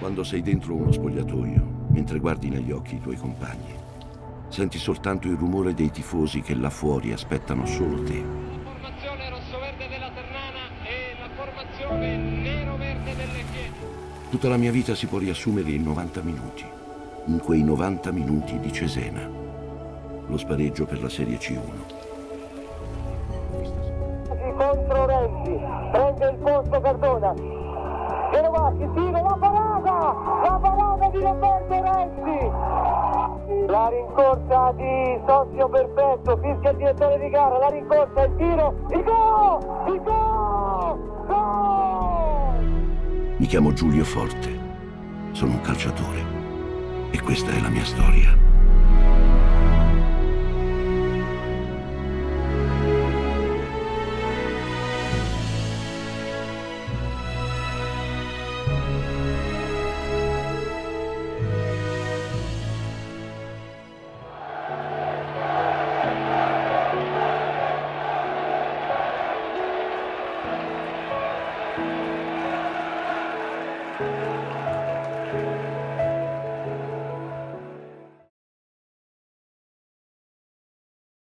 Quando sei dentro uno spogliatoio, mentre guardi negli occhi i tuoi compagni, senti soltanto il rumore dei tifosi che là fuori aspettano solo te. La formazione rossoverde della Ternana e la formazione nero-verde delle Chiese. Tutta la mia vita si può riassumere in 90 minuti. In quei 90 minuti di Cesena. Lo spareggio per la Serie C1. Contro Renzi, prende il posto Cardona. Genovacchi, tira la parata di Roberto Renzi. La rincorsa di Socio Perfetto, fischia il direttore di gara, la rincorsa, il tiro, il gol! Mi chiamo Giulio Forte, sono un calciatore e questa è la mia storia.